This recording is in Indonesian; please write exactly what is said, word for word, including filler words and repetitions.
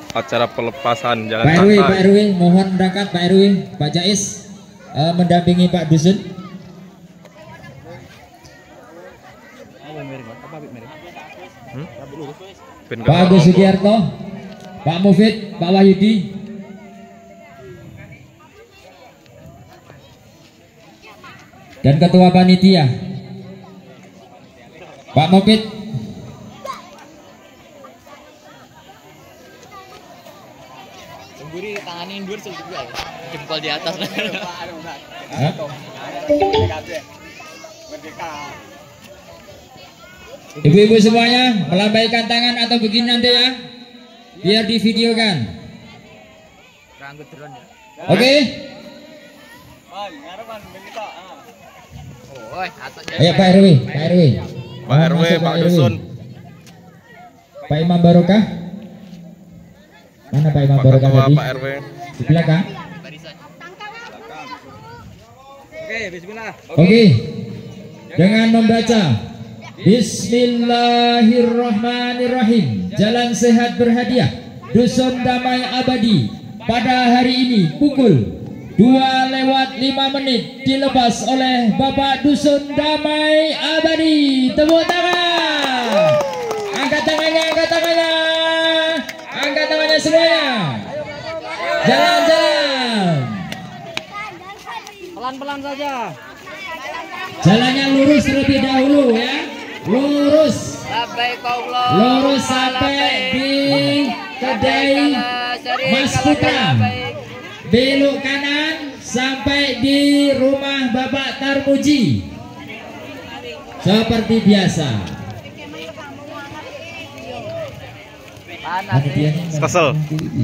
acara pelepasan jalan Pak R W, santai. Pak R W, mohon berangkat Pak R W, Pak Jais uh, mendampingi Pak Dusun. Hmm? Pak Agus Sugiarto, Pak Mufid, Pak Wahyudi. Dan Ketua Panitia Pak Mufid. Semburi tanganin dur juga ya. Jempol di atas. Ibu-ibu semuanya melambaikan tangan atau begini nanti ya, biar divideokan. Oke. Okay. Ayo Pak R W, Pak R W, Pak R W, Pak Dusun, Pak Imam Barokah. Mana Pak Imam Pak Barokah Ketua, tadi? Pak R W. Di belakang. Oke, bismillah. Oke. Dengan membaca Bismillahirrahmanirrahim, jalan sehat berhadiah Dusun Damai Abadi pada hari ini pukul dua lewat lima menit dilepas oleh Bapak Dusun Damai Abadi. Tepuk tangan. Angkat tangannya, angkat tangannya. Angkat tangannya semuanya. Jalan-jalan. Pelan-pelan saja. Jalannya lurus terlebih dahulu ya. Lurus. Sampai Allah. Lurus sampai di kedai Mas Putra. Belok kanan sampai di rumah Bapak Tarmuji. Seperti biasa. Panas. Kesel.